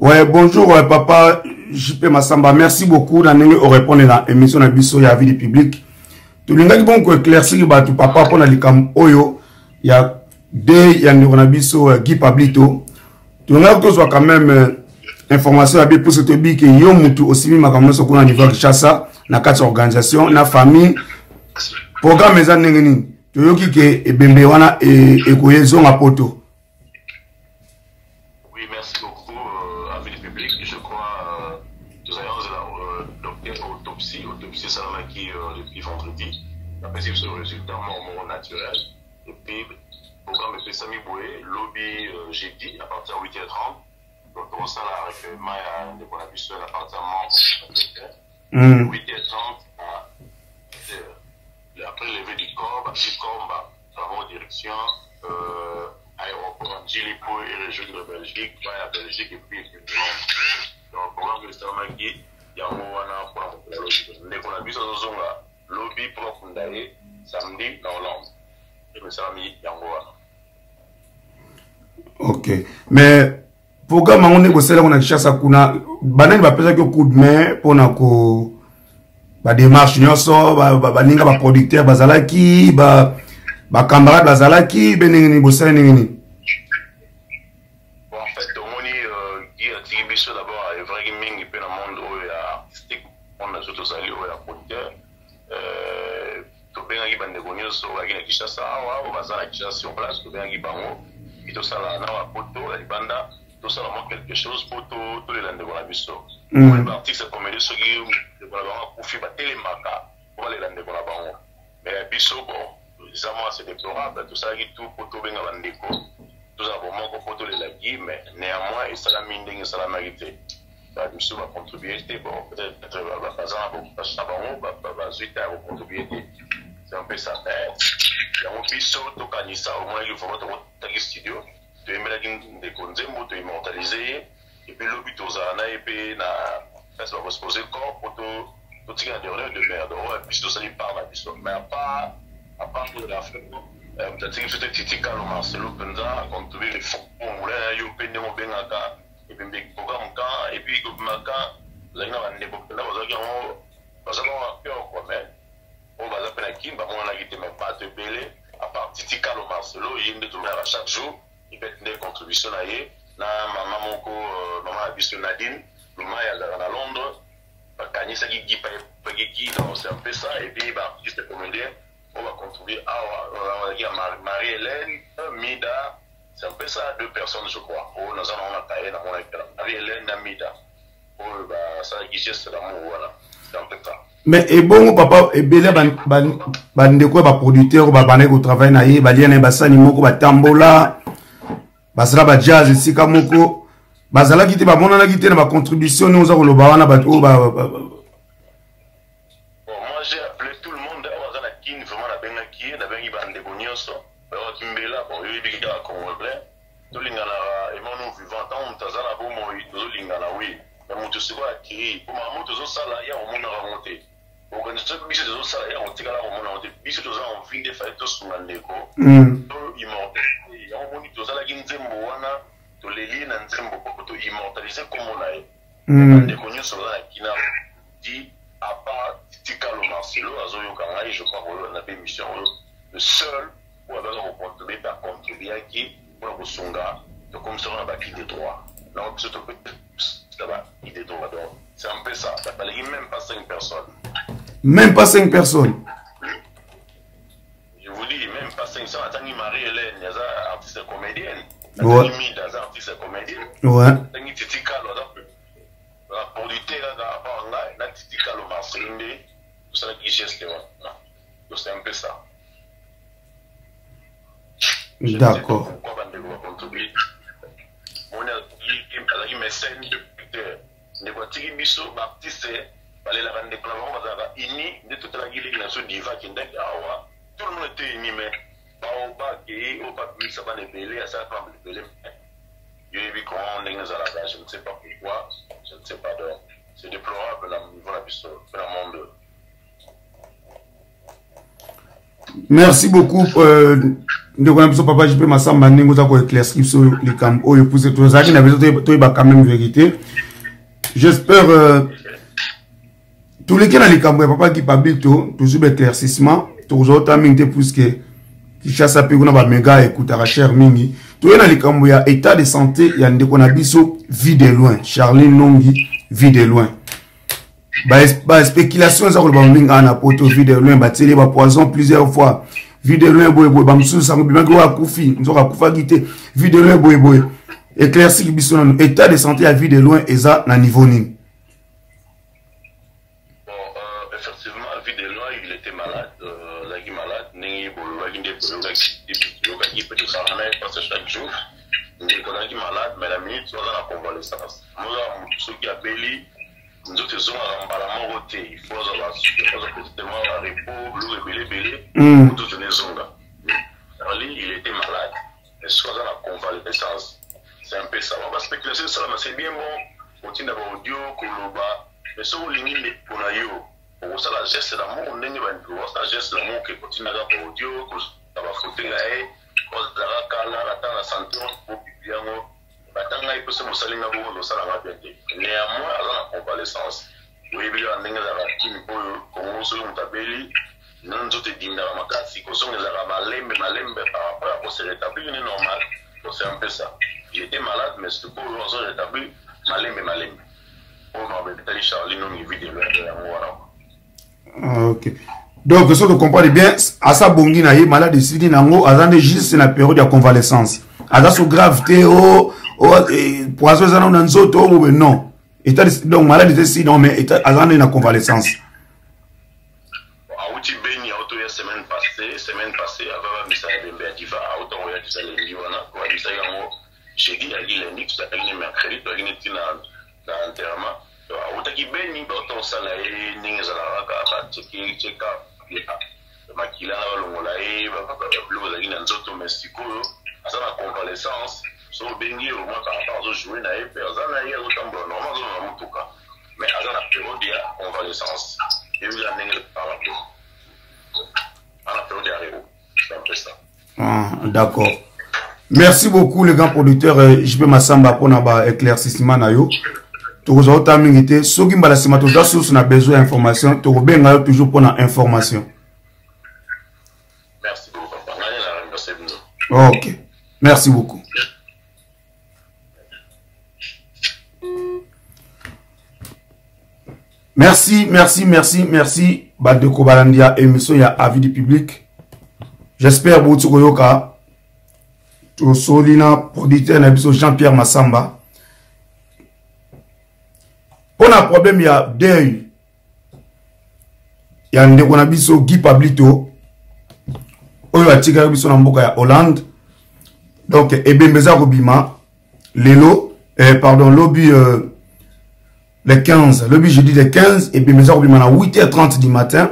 Ouais, bonjour papa JP Massamba. Merci beaucoup de répondre à l'émission de Bisso et à la vie du public. Tout le monde qui peut éclaircir que papa pour l'ikam Oyo, il y a deux, il y a un Bisso Guy Pablito. Tout le monde soit quand même information à bien pour cette vie que Yomutu aussi mis ma caméra sur le niveau de Chassa, na quatre organisations, na famille, programme les années. Tout le monde qui est Bembewana et Koyezon à Poto. Autopsie Salamaki depuis vendredi. Après, c'est le résultat mort naturel. Et puis, le programme de Sami Boué, lobby jeudi à partir de 8h30. Donc, on s'en a avec Maya de Bonabusseul à partir de 8h30 après le lever du corps, travaux en direction aéroport Djilipo et région de Belgique, la Belgique et puis le donc, le programme de Salamaki. Yangoana pour la logique. Les qu'on a vu sur le lobby pour Fundaye samedi dans Hollande. Et le samedi Yangoana. Ok. Mais programme on est au salaire on a cherché à kuna banane va peser que coup de main pour na ko ba démarche nyonso ba ninga ba producteur bazalaki ba camarade bazalaki benengini bosala ningini. Bon en fait on est Tigibiso d'abord est vrai gaming et puis dans le monde on a surtout sali au producteur to benga ki bande gonyo so wa gina Kinshasa wa bazala Kinshasa sur place to benga ki bango et to sala na wa poto la banda to sala mo quelque chose pour to les lande bona biso on artiste c'est comme les so qui de bona ba kufi ba telemaka pour les lande bona bango mais biso bon évidemment c'est déplorable tout ça qui tout pour to benga bandeko tout ça bon mo ko poto les lagi mais néanmoins et ça la minding ça la mérité nous va contribuer, bon, peut-être contribuer, c'est un peu ça. Il y a un piso, au moins il faut votre studio, de mettre des conzembo, de immortaliser, et puis le but aux années, et puis ça va reposer le corps pour tout ce qui est de merde, et puis tout ça, il parle, mais à part de la fin, peut-être que c'était Titika, le Marcelo Penza, contribuer les fonds, il y a un peu de mots, et puis le programme quand et puis le matin vous avez un début là vous avez un peur quoi mais on va appeler qui va on a quitté mais pas de belé à part Titika le Marcelo il y a une tournée à chaque jour il fait des contributions là na maman ko maman Biso Nadine le Maya à Londres quand il s'agit pas qui dans c'est un peu ça et puis bah juste comédien on va contribuer à Marie-Hélène Mida. C'est un peu ça, deux personnes, je crois. Oh, nous allons tailler dans mon écran. Ariel Namida. Oh, bah, ça, c'est l'amour, voilà. C'est un peu ça. Mais, et bon, papa, et belé, bandeko, producteur, banek au travail, naïe, balien, basani, moko, tambola, basra, jazz, sika, moko, basala, qui te, bon, on a quitté, ma contribution, nous avons le bawana, bateau, Bon, moi, j'ai appelé tout le monde, on a qui, vraiment, la benaki, la benaki, bandeko, nyonso. Kimbela bon yo bi ka congolais to lingana et mon vivant tant tazana bo mo to lingana oui mais mutu se ba ki pour ma moto zo sala ya o mona remonter o quand ce biso zo sala ya o tikala o mona remonter biso to za on fin de faire to sungandeko to immortel ya o moni to sala ki nzembo wana to leli na nzembo ko to immortaliser comme on a de connu sur la kina dit à part tikalo Marcelo azo yo kanga je crois qu'on a fait mission le seul ou alors on contribuer par contribuer à qui pour le Sunga donc comme ça on a bâti des droits donc c'est un peu des droits donc c'est un peu ça ça fallait même pas 5 personnes même pas 5 personnes je vous dis même pas 500 attends Marie-Hélène il y a artiste comédienne ouais des artistes comédienne ouais tangi titika la producteur là avant là na titika le Marcelinde tout ça qui geste là donc c'est un peu ça. D'accord. Pourquoi on contribuer on a une mécène de voitures biso baptiste balé la rendre clavon bazaba ini de toute la guilde na so diva qui ndek awa tout le monde était ini mais ba o ba qui au pas ça va les belé à ça pas les belé yo vu comment on est dans la base je ne sais pas pourquoi je ne sais pas donc c'est déplorable là niveau la biso dans le monde. Merci beaucoup ndeko na biso papa JP Massamba ndenge za ko éclaircir sur les camps oyo pousser tout ça qui na besoin to ba quand même vérité. J'espère tous les qui dans les camps papa qui public toujours éclaircissement toujours taming te pousse que qui chasse à pe kuna ba méga écoute à cher mingi. Tout dans les camps ya état de santé ya ndeko na biso vie de loin. Charline Nongi vie de loin. Ba spéculation ça ko ba minga na poto vie de loin ba télé ba poison plusieurs fois. Vie de loin boy ba msusu sango bimango akufi nzoka kufa gite vie de loin boy éclairci biso na état de santé à vie de loin eza na niveau ni. Bon effectivement vie de loin il était malade ni bolo la ginde bolo qui peut ça parce que chaque jour il est malade mais la minute on a la convalescence moi ceux qui a belli nous autres sont en ballement roté il faut avoir positivement à repos bleu belé pour toutes les zones il était malade mais soit dans la convalescence c'est un peu ça on va spéculer sur ça mais c'est bien bon continue d'avoir audio koloba mais ce où limite pour la yo pour ça la geste d'amour on n'est pas une ça geste d'amour qui continue d'avoir audio que ça va foutre là et cause de la cala la santé pour bien batanga il peut se mosalinga bo no sala ngabete néanmoins à la convalescence oui bien ndenge za kimi po ko so mutabeli nanzo te dinda makasi ko songa za malembe par rapport à se rétablir une normal c'est un peu ça il était malade mais c'est pour se rétablir malembe pour m'embêter Charlie non il vit de voilà. OK donc ce que vous comprenez bien à sa bongi na ye malade ici nango azande juste la période de convalescence aza so gravité poisson ça non nzoto ou non état donc malade ici non mais état azande na convalescence auti beni auto ya semaine passée avant misa ya bembe diva auto ya tisale liwana ko misa yango jeudi ya lundi tout ça ni mercredi to ni tina na enterrement auto ki beni auto sala e ninga za la ka cheka makila na longola e ba bleu za gina nzoto mestiko asa na convalescence so bengi au moins quand on jouer na e personne na yo tambo normal na mutuka mais asa na période ya convalescence et vous amenez par rapport à la période d'arrivée c'est un peu ça. D'accord. Merci beaucoup les grands producteurs JP Massamba pour na éclaircissement na yo. Toujours tamingité soki mbala sima to source na besoin d'information to benga toujours pour na information. Merci beaucoup papa. OK. Merci beaucoup. Merci. Badeko Balandia émission ya avis du public. J'espère beaucoup koyoka. To solina producteur na biso Jean-Pierre Massamba. Pour un problème ya deuil. Ya ndeko na biso Guy Pablito. Oyo atika biso na mboka ya Hollande. Donc ebembeza robima lelo lobby le 15, le jeudi le 15, et puis mes heures à 8h30 du matin,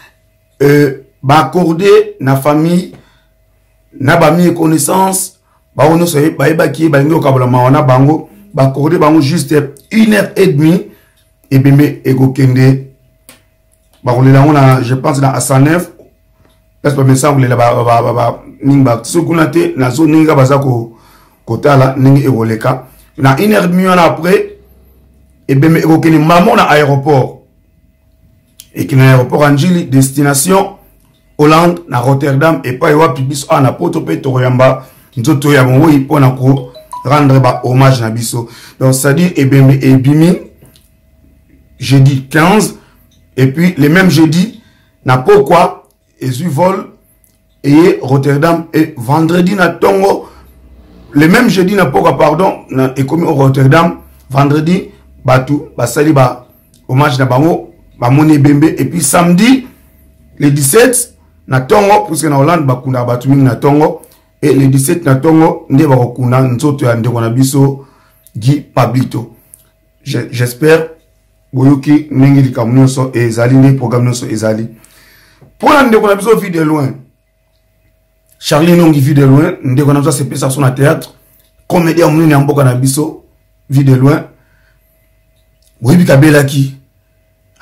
accorder na famille, na bami et connaissance, on se qui bango kabolama bango, accorder bango juste 1h30, et puis mes ego kende, je pense à Sanef, parce que me semble là nimba sukunate na zo ninga bazako kotala ningi egoleka na 1h30 après. Et bien, il y a maman à l'aéroport. Et qui est l'aéroport Angeli, destination Hollande, à Rotterdam, et pas y Pibis, à Napotope, Toriamba, Nzoto Yamongo, pour rendre hommage à Bisso. Donc, ça dit, et bien, et bimi, jeudi 15, et puis, le même jeudi, n'a pas quoi, et su vol, et Rotterdam, et vendredi, n'a tongo, le même jeudi, n'a pas quoi, pardon, et comme au Rotterdam, vendredi, Batou, basali ba hommage na bango, ba moni bembe et puis samedi le 17 na tongo parce que na Hollande bakunda batu mingi na tongo et le 17 na tongo nde ba kokuna nzoto ya ndeko na biso Guy Pablito. J'espère boyoki ningi likamno so ezali ne programme so ezali. Pour la ndeko na biso vie de loin. Charlie Nongi vie de loin, ndeko na biso c'est pesa son théâtre. Comédien munini mboka na biso vie de loin. Oui, Abelaki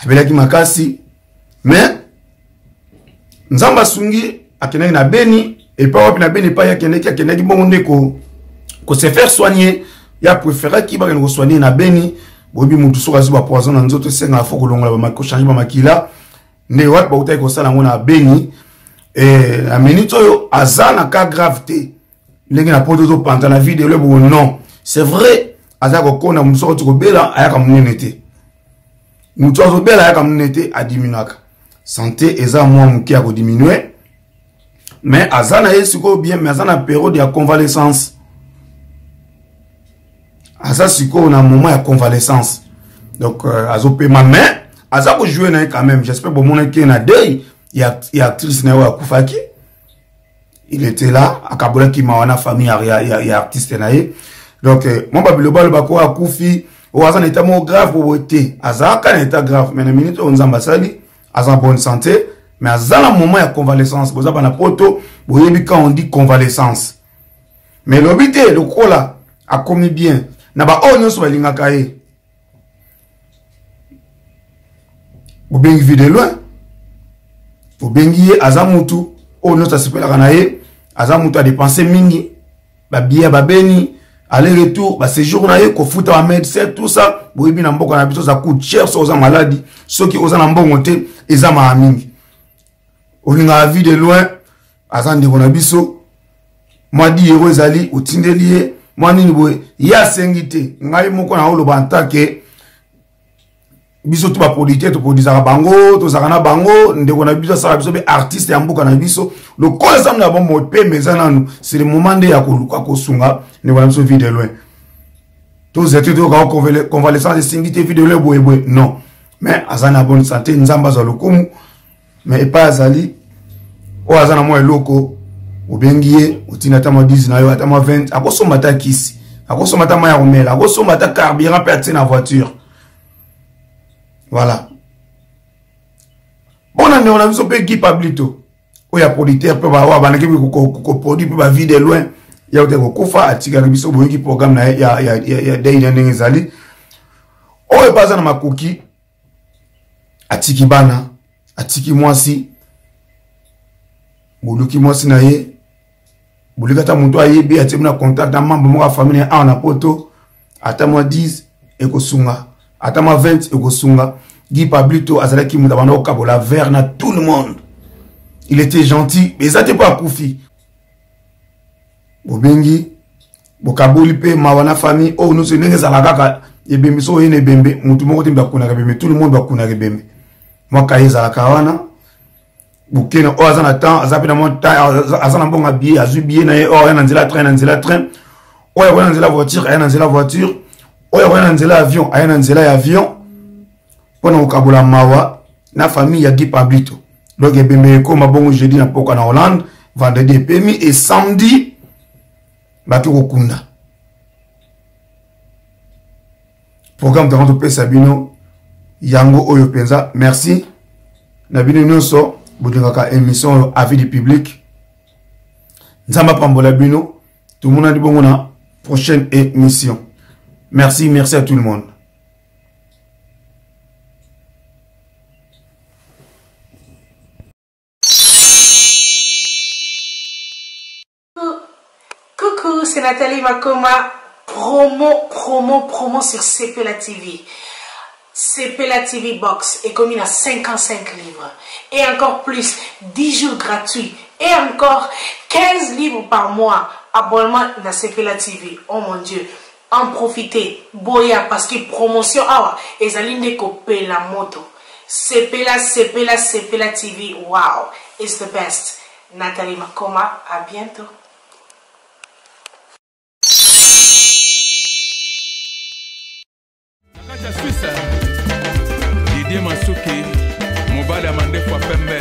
makasi, mais Nzamba Sungi, akenaki na Beni, Et pas wapina bene pas ya kende ki bon ko se faire soigner. Ya préféré qui va nous soigner na beni. Bobi mutu soka ziba poison na nzoto senga foko longola ba mako changer ba makila. Ne wat ba utai ko sala ngona beni. Et la minute oyo azana ka gravité. Lengi na poto to panta na vidéo le bo non. C'est vrai. Azako kona musoko to bela ayaka munenete. Mutu azo bela ayaka munenete a diminuaka. Santé eza moi muki a ko diminuer. Mais azana yesiko bien mais azana période ya convalescence. Aza siko na moment ya convalescence. Donc azo pe ma main, aza ko jouer na quand même. J'espère bon mon ki na day, il y a actrice na wa kufaki. Il était là, akabola ki mawana famille ya artiste na ye. Donc mon babiloba le bako akufi, o aza na état mo grave pour été. Aza ka na état grave, mais na minute on zambasali, aza bonne santé, mais aza na moment ya convalescence. Boza bana poto, boyebi quand on dit convalescence. Mais l'obité le kola a commis bien. Naba o nyonso balingaka ye. Bobengi vide loin. Bobengi ye azamutu o nyonso asepelaka na ye. Azamutu a dépensé mingi. Ba billet ba beni, aller retour, ba séjour na ye ko futa ba médecin tout ça. Boyebi na mboka na biso ça coûte cher so oza maladie. Soki oza na mbongo te eza ma mingi. Olinga vide loin azande ko na biso. Moi di yero ezali otindeli ye. Moi nini boye ya sengite ngai moko na oloba ntake biso to ba producteur to produisaka bango to zakana bango ndeko na biso sala biso be artiste ya mboka na biso le kosa na bon mot pe mezana nous c'est le moment de ya koluka ko sunga ndeko na biso vide loin to zete to ka convalescence sengite vide loin boye non mais azana bonne santé nzamba za lokumu mais pas azali o azana mo eloko Obengiye, utina tama 10 na yo, atama 20, akosomba ta kisi, akosomba ta maya romela, akosomba ta carburant perte na voiture. Voilà. Bon année, on a vu son pays qui pablito. O ya producteur pe ba wa banaki ko produit pe ba vide loin. Ya ote ko kofa atika biso boyiki programme na ya day na ngezali. O e baza na makoki atiki bana, atiki mwasi. Boluki mwasi na ye. Bolikata muntu ayebi atemna na contact na membre mo famille a na poto atama 10 ekosunga atama 20 ekosunga Guy Pablito azalaki muta bana okabola vers na tout le monde. Il était gentil mais ça t'es pas koufi. Bobengi bokaboli pe mawana famille o nous senenge za kaka ebembe so yene bembe mutu moko timba kuna bembe tout le monde bakuna bembe. Moi kaiza kawana Bukena o azana temps azapina montagne azana bonga billet azubier na o ya nanzela train o ya nanzela voiture ya nanzela voiture o ya nanzela avion ya nanzela avion pona ukabola mawa na famille ya Guy Pablito donc ebembe ko mabongo jeudi na poka na Hollande vendredi pemi et samedi batu kokunda programme de rente pesa bino yango oyo penza merci na bino nyonso Boudingaka émission avis du public. Nzamba pambola bino. Tout le monde a dit bon na prochaine émission. Merci à tout le monde. Coucou, c'est Nathalie Makoma. Promo sur CPLA TV. CPLA TV Box est commis à 55 livres. Et encore plus, 10 jours gratuits. Et encore 15 livres par mois. Abonnement dans CPLA TV. Oh mon Dieu. En profitez. Boya parce que promotion. Ah, et Zaline copé la moto. CPLA TV. Wow. It's the best. Nathalie Makoma. À bientôt. Didier Masuki, Mobile Amande kwa Pembe.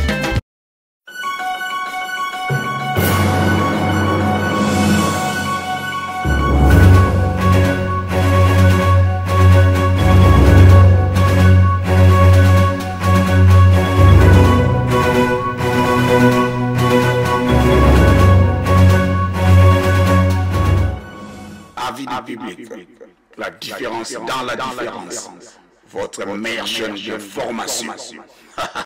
Avis du public. La différence dans la différence. Votre meilleure chaîne de formation.